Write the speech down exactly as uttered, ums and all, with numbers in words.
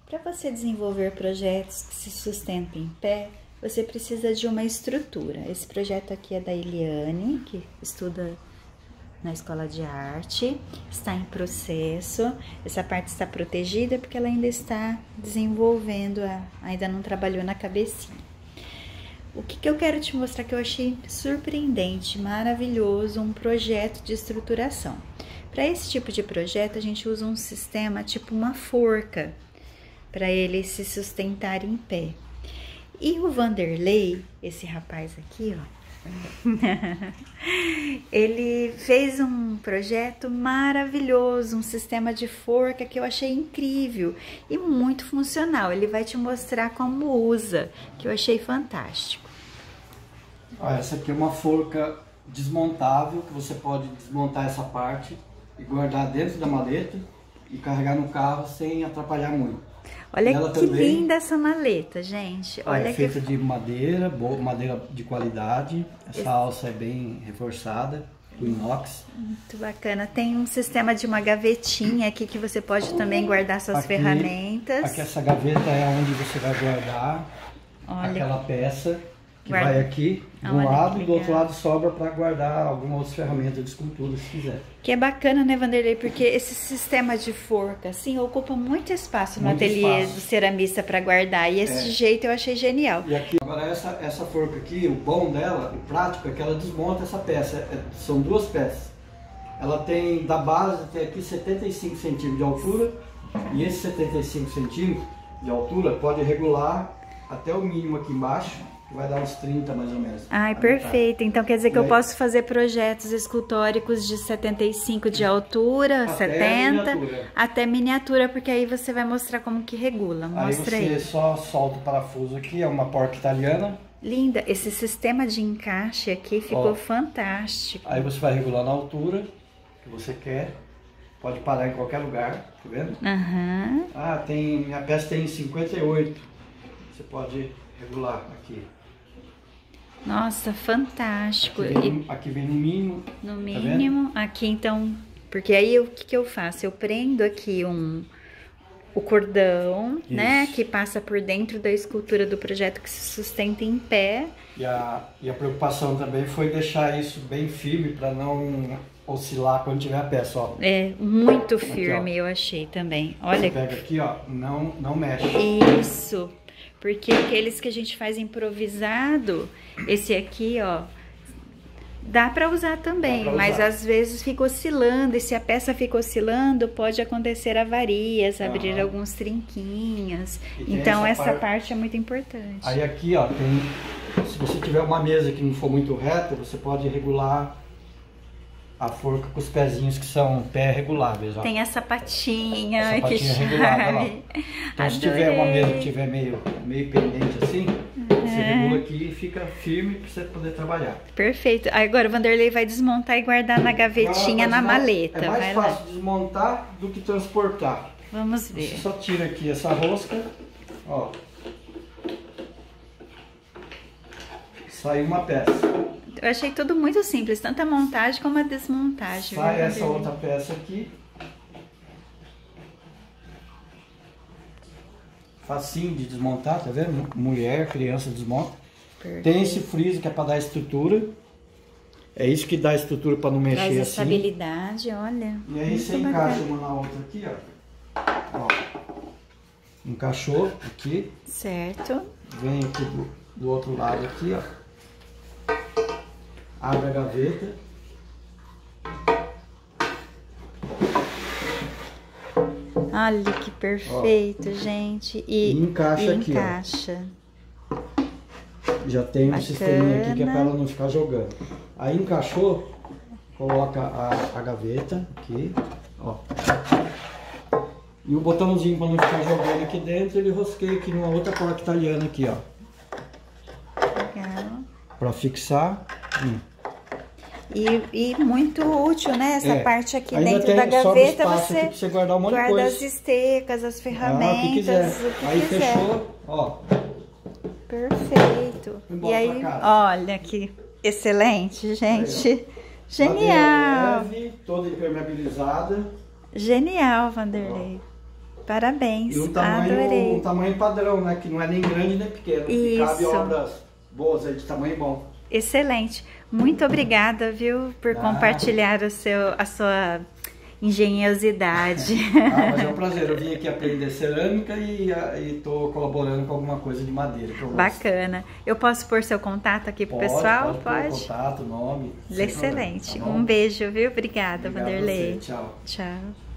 Para você desenvolver projetos que se sustentem em pé, você precisa de uma estrutura. Esse projeto aqui é da Eliane, que estuda na Escola de Arte, está em processo. Essa parte está protegida porque ela ainda está desenvolvendo, a, ainda não trabalhou na cabecinha. O que, que eu quero te mostrar que eu achei surpreendente, maravilhoso, um projeto de estruturação. Para esse tipo de projeto, a gente usa um sistema tipo uma forca, para ele se sustentar em pé. E o Vanderlei, esse rapaz aqui, ó, ele fez um projeto maravilhoso, um sistema de forca que eu achei incrível e muito funcional. Ele vai te mostrar como usa, que eu achei fantástico. Ah, essa aqui é uma forca desmontável, que você pode desmontar essa parte e guardar dentro da maleta e carregar no carro sem atrapalhar muito. Olha ela que também, linda essa maleta, gente. Olha, é que... feita de madeira, boa, madeira de qualidade. Essa Esse... alça é bem reforçada, do inox. Muito bacana. Tem um sistema de uma gavetinha aqui que você pode também guardar suas aqui, ferramentas. Aqui essa gaveta é onde você vai guardar Olha... aquela peça que Guarda... vai aqui de um lado, do outro lado sobra para guardar alguma outra ferramenta de escultura, se quiser. Que é bacana, né, Vanderlei? Porque esse sistema de forca, assim, ocupa muito espaço muito no ateliê espaço. do ceramista para guardar. E esse é. jeito eu achei genial. E aqui, agora essa, essa forca aqui, o bom dela, o prático, é que ela desmonta essa peça. É, são duas peças. Ela tem, da base até aqui, setenta e cinco centímetros de altura. E esse setenta e cinco centímetros de altura pode regular até o mínimo aqui embaixo. Vai dar uns trinta mais ou menos. Ai, perfeito. Então quer dizer que eu posso fazer projetos escultóricos de setenta e cinco de altura, até setenta, miniatura. até miniatura, porque aí você vai mostrar como que regula. Mostra aí. Aí você só solta o parafuso aqui, é uma porca italiana. Linda. Esse sistema de encaixe aqui ficou Ó, fantástico. Aí você vai regular na altura que você quer. Pode parar em qualquer lugar, tá vendo? Uhum. Ah, tem, minha peça tem cinquenta e oito. Você pode regular aqui. Nossa, fantástico. Aqui vem, aqui vem no mínimo. No mínimo. Tá aqui então, porque aí o que, que eu faço? Eu prendo aqui um o cordão, Isso. né, que passa por dentro da escultura do projeto que se sustenta em pé. E a, e a preocupação também foi deixar isso bem firme para não oscilar quando tiver a peça, ó. É, muito firme, aqui, eu achei também. Olha. Você pega aqui, ó, não, não mexe. Isso. Porque aqueles que a gente faz improvisado, esse aqui, ó, dá para usar também, pra mas usar. às vezes fica oscilando, e se a peça fica oscilando, pode acontecer avarias, abrir uhum. alguns trinquinhos. Então essa, essa parte... parte é muito importante. Aí aqui, ó, tem, se você tiver uma mesa que não for muito reta, você pode regular a forca com os pezinhos que são pé reguláveis, ó. Tem a sapatinha, a sapatinha que regulada, ó. Então Adorei. se tiver uma mesa que tiver meio, meio pendente assim, uhum. você regula aqui e fica firme para você poder trabalhar. Perfeito. Agora o Vanderlei vai desmontar e guardar na gavetinha, na maleta. É mais vai fácil lá. desmontar do que transportar. Vamos ver. Você só tira aqui essa rosca, ó. Sai uma peça. Eu achei tudo muito simples, tanto a montagem como a desmontagem. Sai viu, essa outra peça aqui. Facinho de desmontar, tá vendo? Mulher, criança desmonta. Perfeito. Tem esse friso que é para dar estrutura. É isso que dá estrutura para não mexer Traz assim. estabilidade, olha. E aí você bacana. encaixa uma na outra aqui, ó. ó. Encaixou aqui. Certo. Vem aqui do, do outro lado aqui, ó. Abre a gaveta. Olha que perfeito, ó, gente. E, e encaixa e aqui, encaixa. Ó. Já tem um Bacana. sisteminha aqui que é para ela não ficar jogando. Aí encaixou, coloca a, a gaveta aqui, ó. E o botãozinho para não ficar jogando aqui dentro, ele rosqueia aqui numa outra porta italiana aqui, ó. Legal. Para fixar. Hum. E, e muito útil, né? Essa é. parte aqui Ainda dentro tem, da gaveta, você, você guardar um monte guarda de coisa. as estecas, as ferramentas, ah, o que quiser. o que aí quiser. fechou, ó. Perfeito. E aí, olha que excelente, gente. Aí, Genial. Leve, toda impermeabilizada. Genial, Vanderlei. Ó. Parabéns, E um tamanho, adorei. um tamanho padrão, né? Que não é nem grande nem pequeno. Que cabe Isso. obras boas aí de tamanho bom. Excelente. Muito obrigada, viu, por Ah. compartilhar o seu, a sua engenhosidade. Ah, mas é um prazer. Eu vim aqui aprender cerâmica e estou colaborando com alguma coisa de madeira. Que eu gosto. Bacana. Eu posso pôr seu contato aqui pro Pode, pessoal? Pode, pode. Contato, nome. Excelente. Problema, tá bom? Um beijo, viu? Obrigada, Obrigado a Vanderlei. você. Tchau. Tchau.